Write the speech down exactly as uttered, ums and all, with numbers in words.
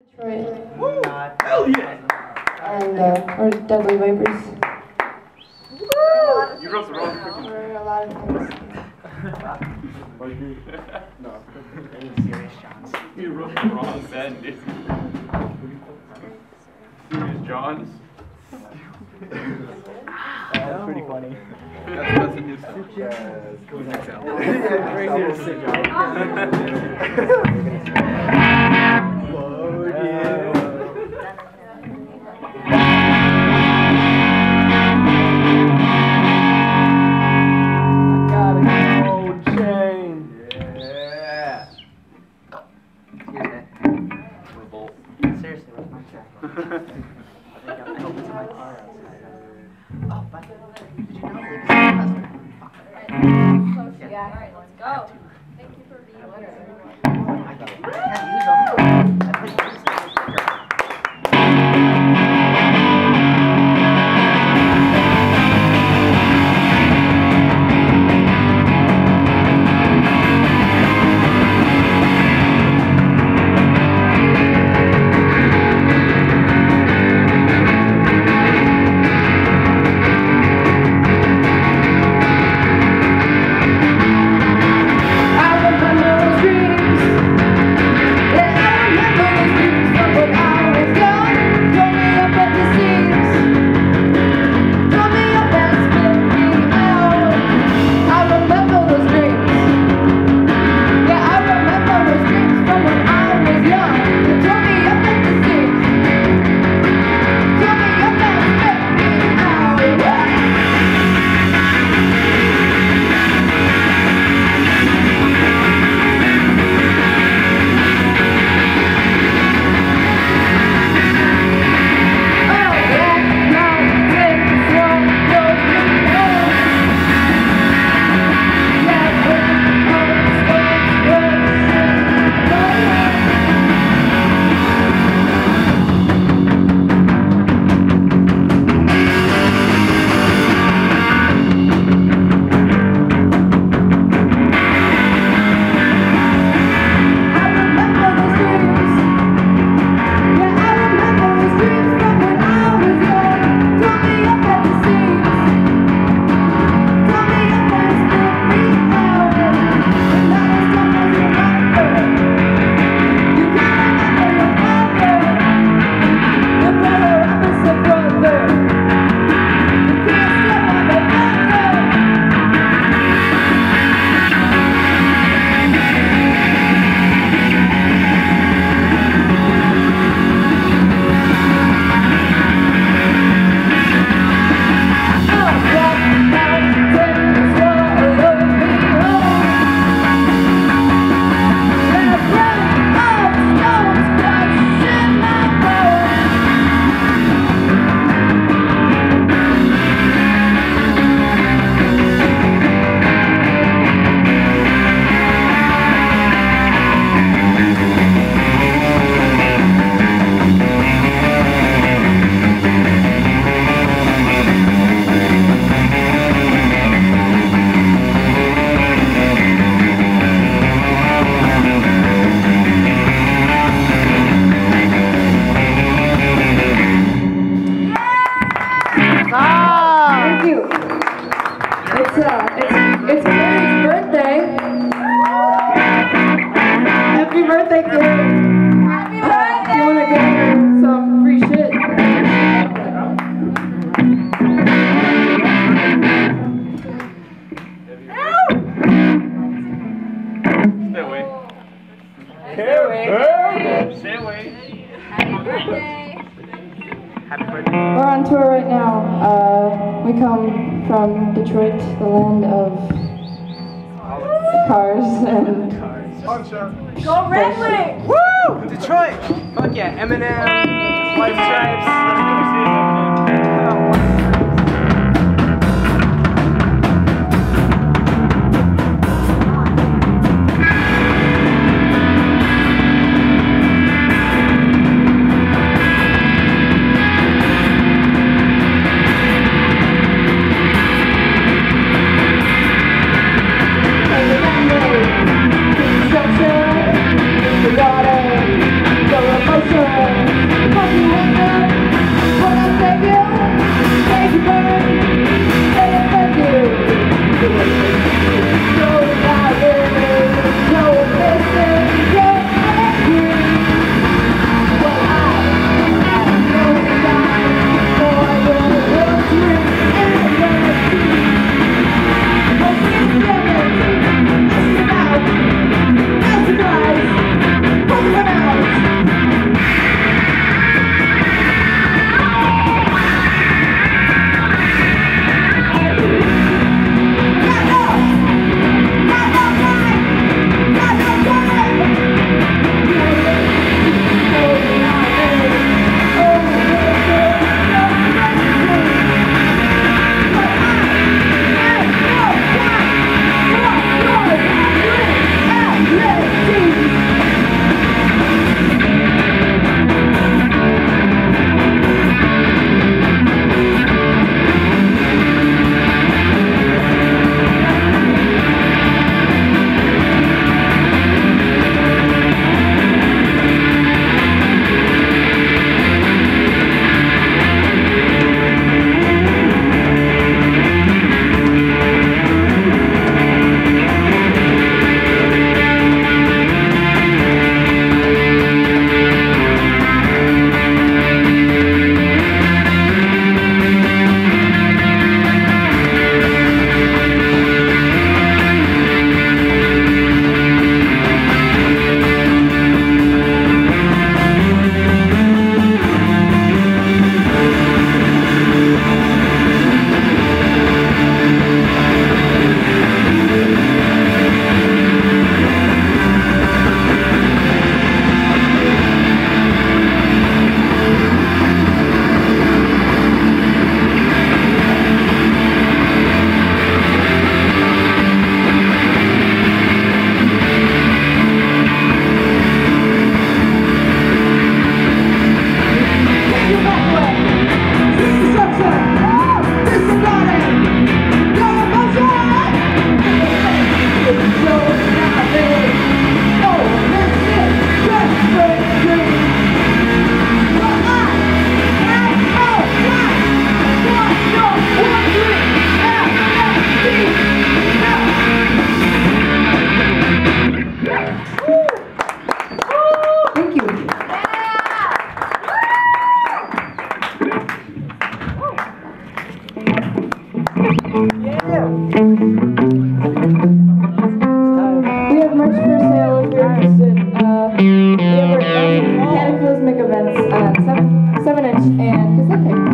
Detroit. Woo! Hell yeah! And, uh, or Deadly Vipers. Woo! You wrote the wrong cookie. For a lot of things. No. Any serious Johns? You wrote the wrong band, dude. Serious Johns? That's pretty funny. That's, that's a new sound. Yeah, it's going next album. Seriously, where's my jacket? I think I hope it's in my car outside. Oh, but did you know Lucas has Yeah, alright, let's go. Thank you for being with us. I can't use them. I put yours in. Thank you. It's uh, it's it's Mary's birthday. Happy birthday, kid. Happy birthday! You wanna get her some free shit? Stay away. Stay away. Stay away. Happy birthday! Happy birthday. We're on tour right now. Uh, we come from Detroit, the land of cars and Go Red Wings! Woo! Detroit! Fuck yeah, Eminem, White Stripes. Let's go see Eminem. the water, the emotion. Pacific.